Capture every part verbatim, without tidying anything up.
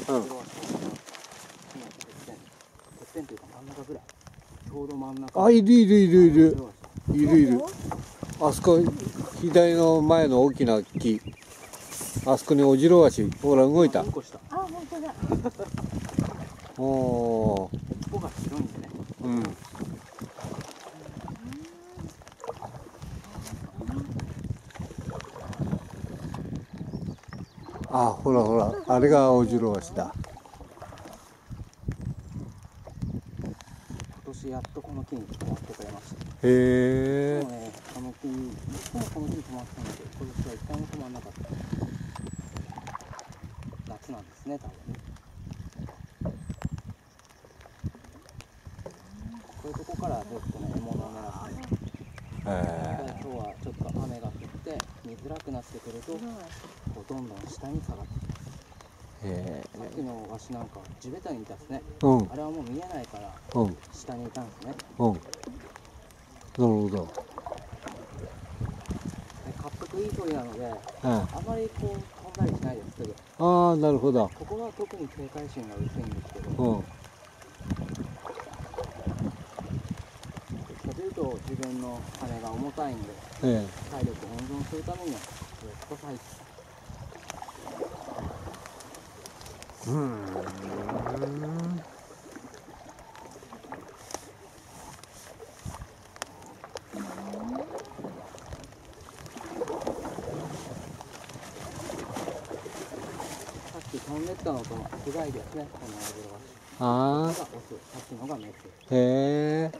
オジロワシの木のてっぺんというか真ん中ぐらい、ちょうど真ん中。 あ、いるいるいるいるいるいる。あそこ左の前の大きな木、あそこにオジロワシ、ほら動いた。 あ、本当だ。 おお。 尾が白いんでね。 うん。あ、ほらほら、あれがオジロワシだ。 今年やっとこの木に止まってくれました。 へえ。 もうね、この木、いつもこの木に止まってたんだけど、今年は一回も止まらなかった。夏なんですね、多分ね。こういうとこからずっとね、獲物を狙って。 え今日はちょっと雨が降って見づらくなってくると、こうどんどん下に下がってきます。 え。 さっきのワシなんか地べたにいたですね。 うん。 あれはもう見えないからうん。 下にいたんですね。 うん。なるほど。 で滑腹いい鳥なので、 うん。 あまりこう飛んだりしないですすぐ。 ああ、なるほど。 ここは特に警戒心が薄いんですけど、 うん。 というと自分の羽が重たいので、 え体力を温存するためにはずっと入って。 え。うん。 さっき飛んでったのと違いですね、このオジロワシ。 あこっちがオス、さっきのがメス。 あ。へえ。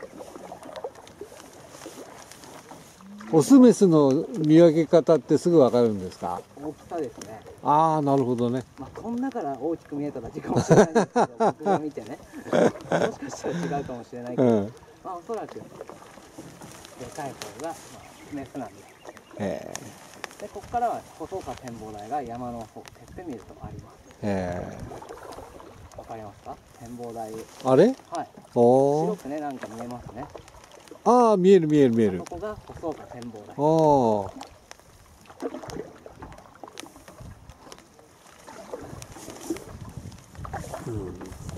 オスメスの見分け方ってすぐわかるんですか？ 大きさですね。 ああ、なるほどね。 まあ、飛んだから大きく見えただけかもしれないんですけど、僕が見てね。もしかしたら違うかもしれないけど、 うん。 まあ、おそらくでかい方が、まあ、メスなんで。 へで、ここからは細岡展望台が山の方、てっぺん見るとあります。 え。へわかりますか？展望台。 え。あれ？ はい。 おお。 白くね、なんか見えますね。 ああ、見える見える見える。 ここが細岡展望台。 おお。うん。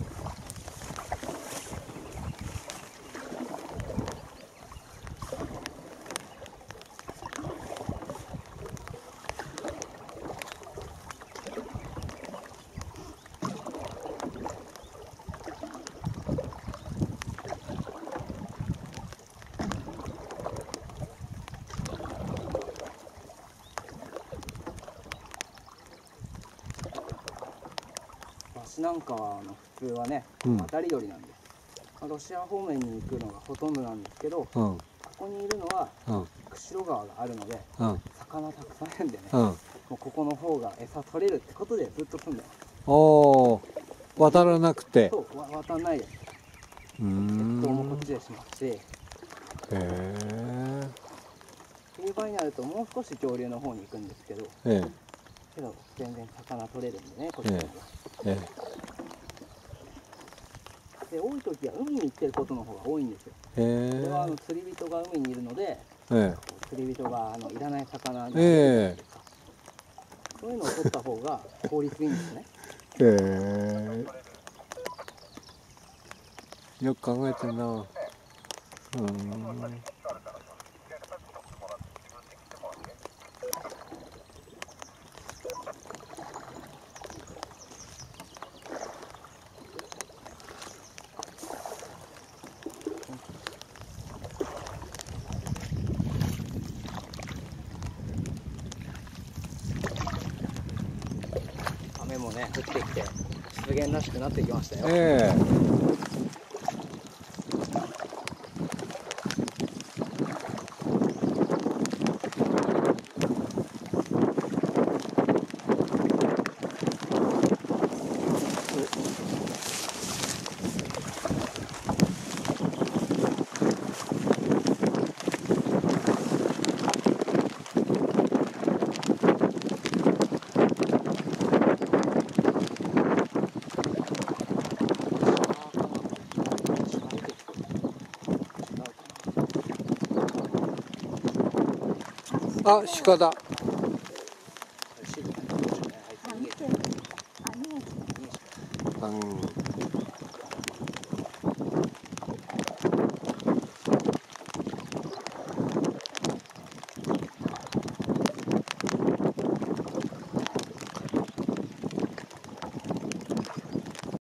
ワシなんかはあの普通はね、 うん渡り鳥なんで、まあロシア方面に行くのがほとんどなんですけど、こうん。 こにいるのはうん。 釧路川があるので、 うん。 魚たくさんいるんでね、 うん。 もうここの方が餌取れるってことでずっと住んでます。 おお。渡らなくて。 そう、わ渡んないです。 うーん。 越冬もこっちでしますし、 へえ。 冬場になるともう少し上流の方に行くんですけど、 えけど全然魚取れるんでね、こっちの方が。 え。えで、多い時は海に行ってることの方が多いんですよ。 え。 これはあの釣り人が海にいるので、 え釣り人があのいらない魚にえ。えそういうのを取った方が効率いいんですね。 え。へえ。よく考えてるな。うーん。 雨もね、降ってきて、湿原らしくなってきましたよ。 ええ。あ、鹿だ。 静かにしてね、あいつ逃げてる。 うん